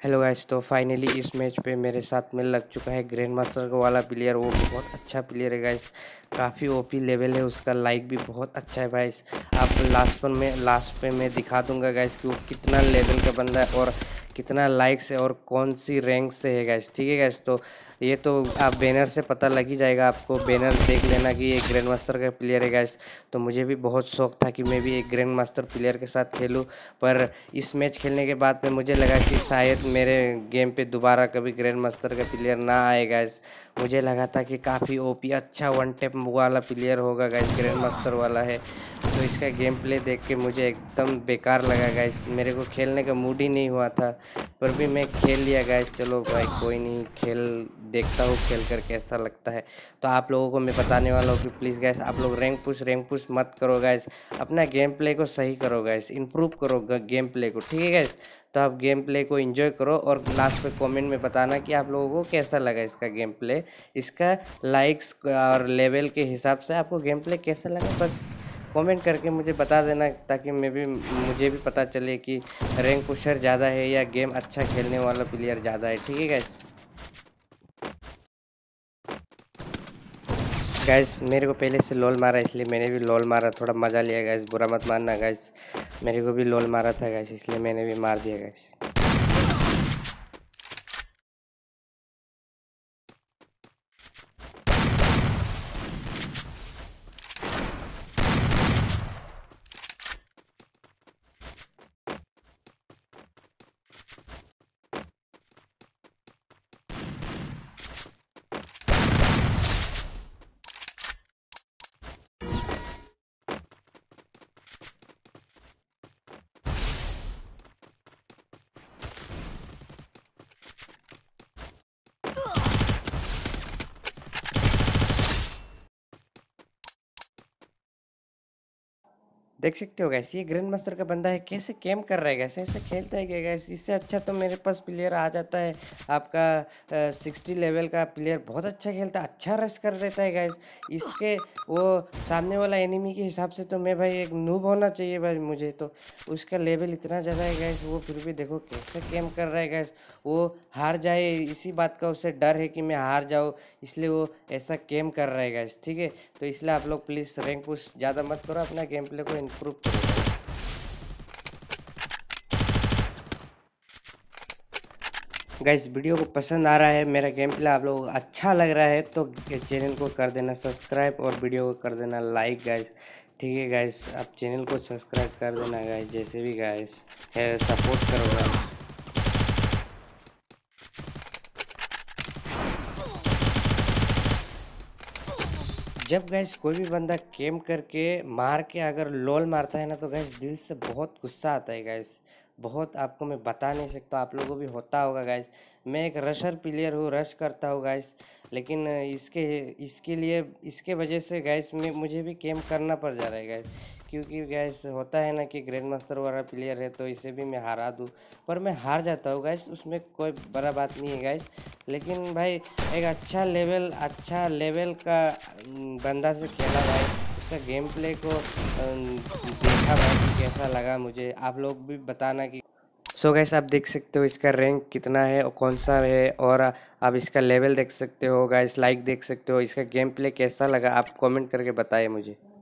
Hello guys, तो finally इस match पे मेरे साथ में लग चुका है ग्रैंड मास्टर वाला प्लेयर। वो बहुत अच्छा प्लेयर है गाइस, काफ़ी ओपी लेवल है उसका। लाइक भी बहुत अच्छा है गाइस। आप लास्ट पे मैं दिखा दूंगा गाइस कि वो कितना लेवल का बंदा है और कितना लाइक से और कौन सी रैंक से है गाइस। ठीक है गाइस, तो ये तो आप बैनर से पता लग ही जाएगा आपको। बैनर देख लेना कि ये ग्रैंड मास्टर का प्लेयर है गाइस। तो मुझे भी बहुत शौक था कि मैं भी एक ग्रैंड मास्टर प्लेयर के साथ खेलूं, पर इस मैच खेलने के बाद में मुझे लगा कि शायद मेरे गेम पे दोबारा कभी ग्रैंड मास्टर का प्लेयर ना आए गाइस। मुझे लगा था कि काफ़ी ओपी अच्छा वन टैप वाला प्लेयर होगा गाइस, ग्रैंड मास्टर वाला है। तो इसका गेम प्ले देख के मुझे एकदम बेकार लगा गाइस, मेरे को खेलने का मूड ही नहीं हुआ था। पर भी मैं खेल लिया गाइस। चलो भाई कोई नहीं, खेल देखता हूँ खेल कर कैसा लगता है। तो आप लोगों को मैं बताने वाला हूँ कि प्लीज़ गाइस आप लोग रैंक पुश मत करो गाइस। अपना गेम प्ले को सही करो गाइस, इम्प्रूव करो गेम प्ले को। ठीक है गाइस, तो आप गेम प्ले को एंजॉय करो और लास्ट पे कमेंट में बताना कि आप लोगों को कैसा लगा इसका गेम प्ले। इसका लाइक्स और लेवल के हिसाब से आपको गेम प्ले कैसा लगा बस कमेंट करके मुझे बता देना, ताकि मुझे भी पता चले कि रैंक पुशर ज़्यादा है या गेम अच्छा खेलने वाला प्लेयर ज़्यादा है। ठीक है गाइस। गाइस मेरे को पहले से लोल मारा, इसलिए मैंने भी लोल मारा, थोड़ा मज़ा लिया गाइस, बुरा मत मानना गाइस। मेरे को भी लोल मारा था गाइस, इसलिए मैंने भी मार दिया गाइस। देख सकते हो गैस, ये ग्रैंड मास्टर का बंदा है, कैसे कैम कर रहा है गैस, ऐसे खेलता है क्या गैस। इससे अच्छा तो मेरे पास प्लेयर आ जाता है आपका 60 लेवल का प्लेयर, बहुत अच्छा खेलता है, अच्छा रश कर देता है गैस। इसके वो सामने वाला एनिमी के हिसाब से तो मैं भाई एक नूब होना चाहिए भाई मुझे तो। उसका लेवल इतना ज़्यादा है गैस, वो फिर भी देखो कैसे कैम कर रहा है गैस। वो हार जाए इसी बात का उसे डर है कि मैं हार जाऊँ, इसलिए वो ऐसा कैम कर रहा है गैस। ठीक है, तो इसलिए आप लोग प्लीज़ रैंक पुश ज़्यादा मत करो, अपना गेम प्ले को इम्प्रूव करो। गाइस वीडियो को पसंद आ रहा है, मेरा गेम प्ले आप लोगों को अच्छा लग रहा है तो चैनल को कर देना सब्सक्राइब और वीडियो को कर देना लाइक गाइस। ठीक है गाइस, आप चैनल को सब्सक्राइब कर देना गाइस, जैसे भी गाइस है सपोर्ट करो गाइस। जब गैस कोई भी बंदा केम करके मार के अगर लोल मारता है ना, तो गैस दिल से बहुत गुस्सा आता है गैस। बहुत, आपको मैं बता नहीं सकता, आप लोगों को भी होता होगा गैस। मैं एक रशर प्लेयर हूँ, रश करता हूँ गैस, लेकिन इसके इसके लिए इसके वजह से गैस में मुझे भी केम करना पड़ जा रहा है गैस। क्योंकि गैस होता है ना कि ग्रैंड मास्टर वाला प्लेयर है तो इसे भी मैं हरा दूँ, पर मैं हार जाता हूँ गैस, उसमें कोई बड़ा बात नहीं है गैस। लेकिन भाई एक अच्छा लेवल का बंदा से खेला भाई, उसका गेम प्ले को देखा भाई कि कैसा लगा मुझे, आप लोग भी बताना कि। सो गैस आप देख सकते हो इसका रैंक कितना है और कौन सा है, और आप इसका लेवल देख सकते हो गैस, लाइक देख सकते हो। इसका गेम प्ले कैसा लगा आप कमेंट करके बताइए मुझे।